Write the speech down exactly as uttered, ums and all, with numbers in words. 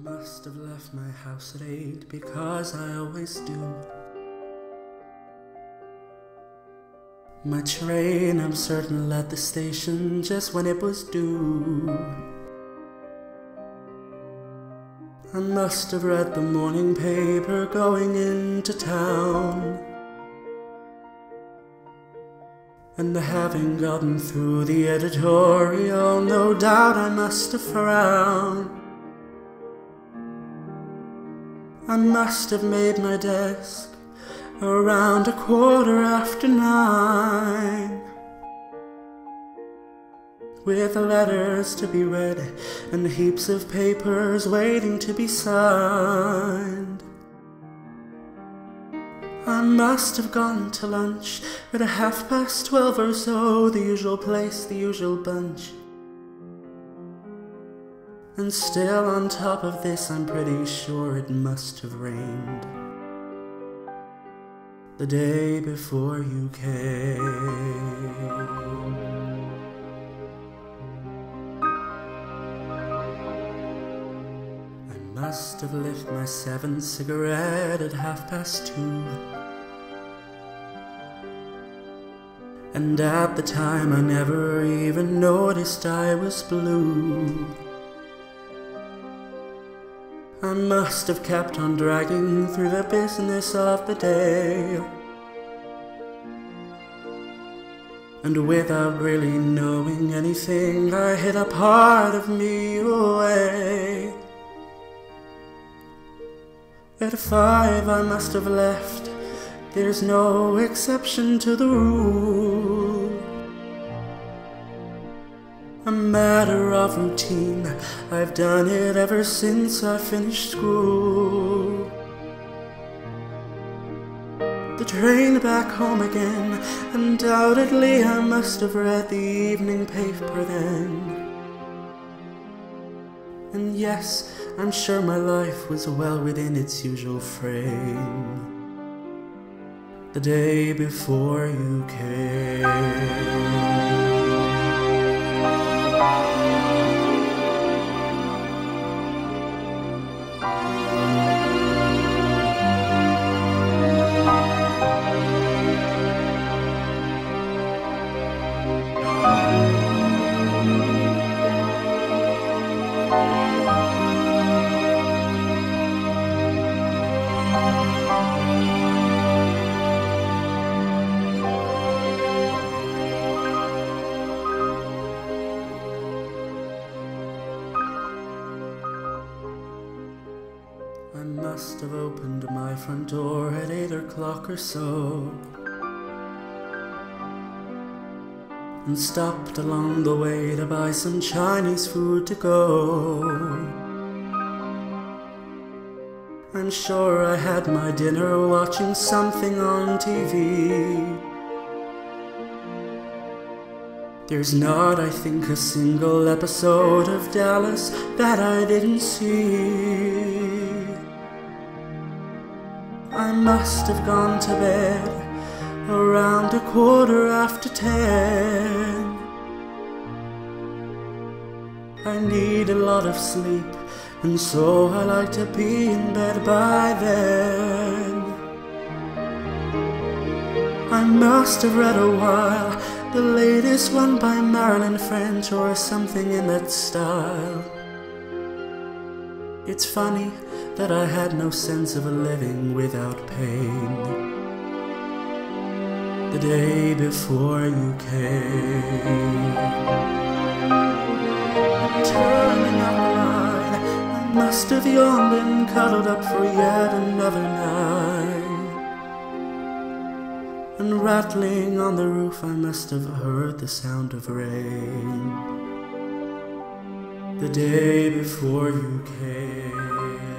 must have left my house at eight because I always do. My train, I'm certain, left the station just when it was due. I must have read the morning paper going into town, and having gotten through the editorial, no doubt I must have frowned. I must have made my desk around a quarter after nine, with letters to be read and heaps of papers waiting to be signed. I must have gone to lunch at a half past twelve or so, the usual place, the usual bunch. And still on top of this, I'm pretty sure it must have rained the day before you came. I must have lit my seventh cigarette at half past two, and at the time I never even noticed I was blue. I must have kept on dragging through the business of the day, and without really knowing anything, I hid a part of me away. At five I must have left, there's no exception to the rule. A matter of routine, I've done it ever since I finished school. The train back home again, undoubtedly I must have read the evening paper then. And yes, I'm sure my life was well within its usual frame the day before you came. I must have opened my front door at eight o'clock or so, and stopped along the way to buy some Chinese food to go. I'm sure I had my dinner watching something on T V. There's not, I think, a single episode of Dallas that I didn't see. I must have gone to bed around a quarter after ten. I need a lot of sleep, and so I like to be in bed by then. I must have read a while, the latest one by Marilyn French or something in that style. It's funny that I had no sense of a living without pain the day before you came. Turning out the line, I must have yawned and cuddled up for yet another night. And rattling on the roof, I must have heard the sound of rain the day before you came.